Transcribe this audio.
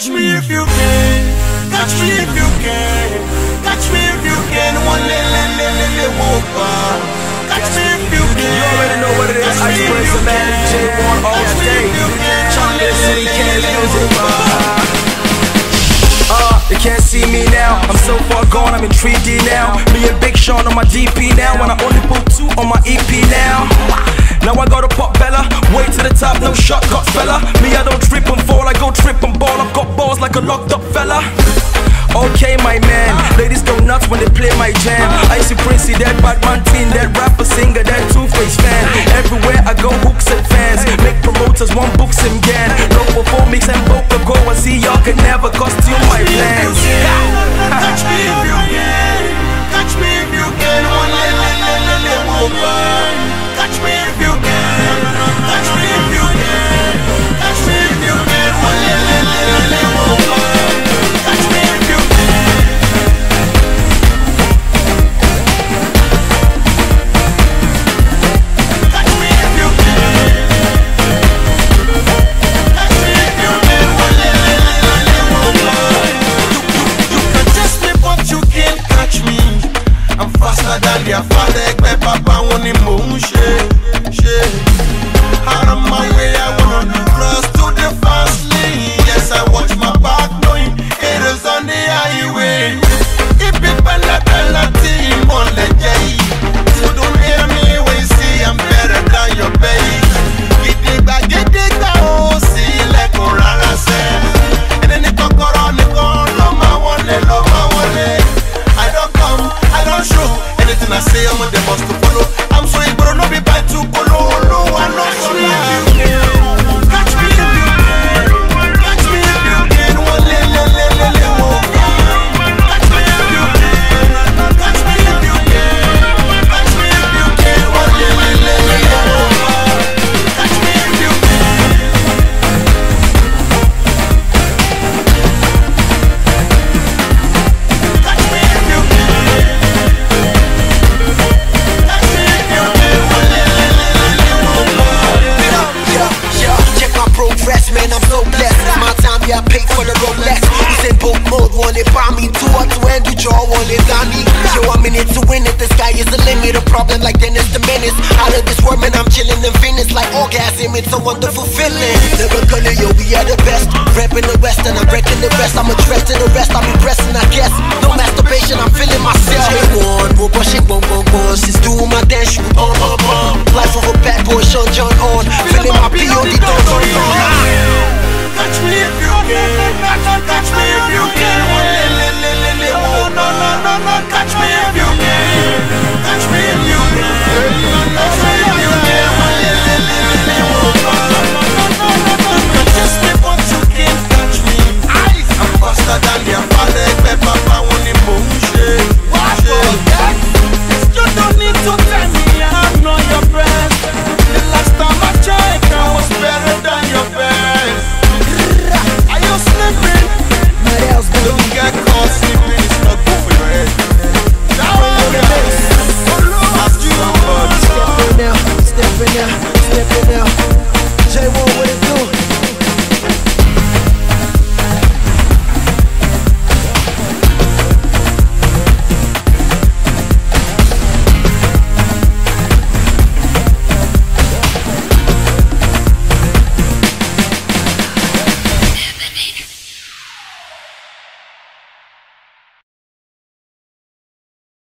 Catch me if you can. Catch me if you can. Catch me if you can. One little whoop. Catch me if you can. You already know what it is. Ice Prince and man, J1 all day. Chocolate City, can't music. They can't see me now, I'm so far gone, I'm in 3D now. Me and Big Sean on my DP now, and I only put 2 on my EP now. Now I gotta pop Bella, way to the top, no shortcuts fella. Me I don't trip and fall, I go trip and ball. I've got balls like a locked up fella. Okay my man, ladies go nuts when they play my jam. Icy Princey, that Batman teen, that rapper singer, that Two-Face fan. Everywhere I go, hooks and fans, make promoters want books and gan. No performance and Coca-Cola, I see y'all can never costume my plans. Catch me if you can. Catch me if you can. One little woman. Catch me if you can. Catch me if you can. Catch me if you can. One little woman. Catch me if you can. Catch me if you can. Catch me if you can. One little woman. You can test me, but you can't catch me. I'm faster than their father. Ekpe papa woni mo unse. Out of my way, I wanna cross to the fast lane. Yes, I watch my back, knowing it is on the highway. If it bella team on the day, you don't hear me when you see I'm better than your babe. Get it, oh, see, like Orana said. And then the kokoro, the gon, loma one. I don't come, I don't show. Anything I say, I'm on the bus to follow. I'm so ignorant, no be bad to follow. I know so loud. Catch me if you can. Catch me if you can. One little more. Catch me if you can. Catch me if you can. Catch me if you can. One little more. Catch me if you can. Catch me if you can. Catch me if you can. One little more. Check my progress, man, I'm so blessed. My time, yeah, I paid for the Rolex. Who's in both mode, want it by me. 2 or 2 and do jaw, want it on me. Yo, I'm in it to win it, the sky is the limit. A problem like Dennis the Menace. Out of this world, man, I'm chilling in Venice. Like orgasm, it's a wonderful feeling. Never gonna, yo, we are the best. Rapping the West and I'm wrecking the rest. I'm addressed to the rest, I'm impressing, I guess. No masturbation, I'm feeling myself. J1, robot shit, boom. Since doing my dance, you bum. Life of a bad boy, Sean John on. Feeling my P.O.D. don't. Catch me if you can. Catch me